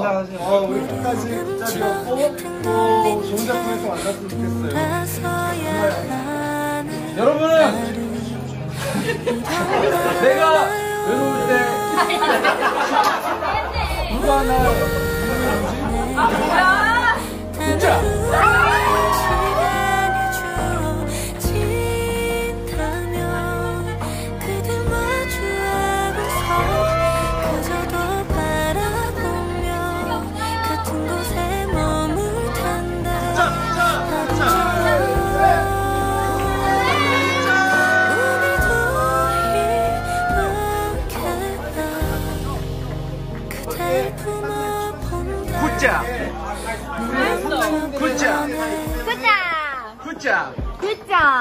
우리 끝까지 짝이었고 또 좋은 작품에서 만났으면 좋겠어요. 여러분은 내가 외로울 때 누가 날 진짜 굿잡! 굿잡! 굿잡! 굿잡! 굿잡!